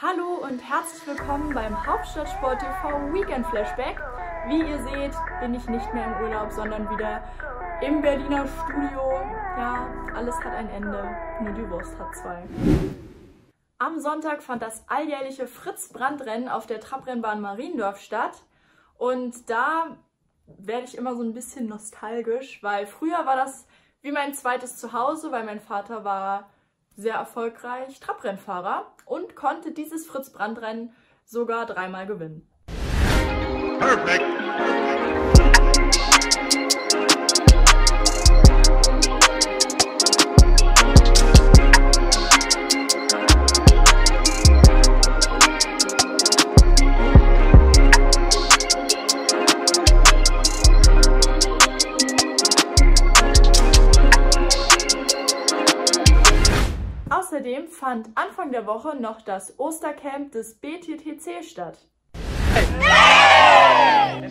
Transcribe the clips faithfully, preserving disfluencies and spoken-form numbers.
Hallo und herzlich willkommen beim Hauptstadtsport T V Weekend Flashback. Wie ihr seht, bin ich nicht mehr im Urlaub, sondern wieder im Berliner Studio. Ja, alles hat ein Ende, nur die Wurst hat zwei. Am Sonntag fand das alljährliche Fritz-Brandt-Rennen auf der Trabrennbahn Mariendorf statt. Und da werde ich immer so ein bisschen nostalgisch, weil früher war das wie mein zweites Zuhause, weil mein Vater war sehr erfolgreich Trabrennfahrer und konnte dieses Fritz-Brandt-Rennen sogar dreimal gewinnen. Perfekt. Außerdem fand Anfang der Woche noch das Ostercamp des B T T C statt. Hey!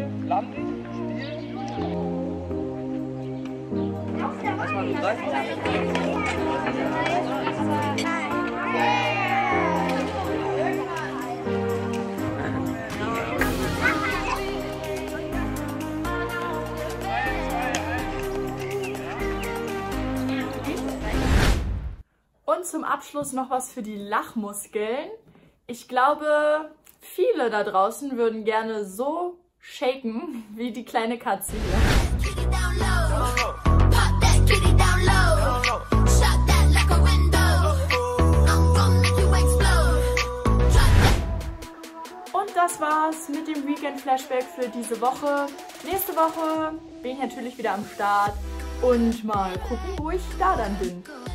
Und zum Abschluss noch was für die Lachmuskeln. Ich glaube, viele da draußen würden gerne so shaken wie die kleine Katze hier. Und das war's mit dem Weekend Flashback für diese Woche. Nächste Woche bin ich natürlich wieder am Start und mal gucken, wo ich da dann bin.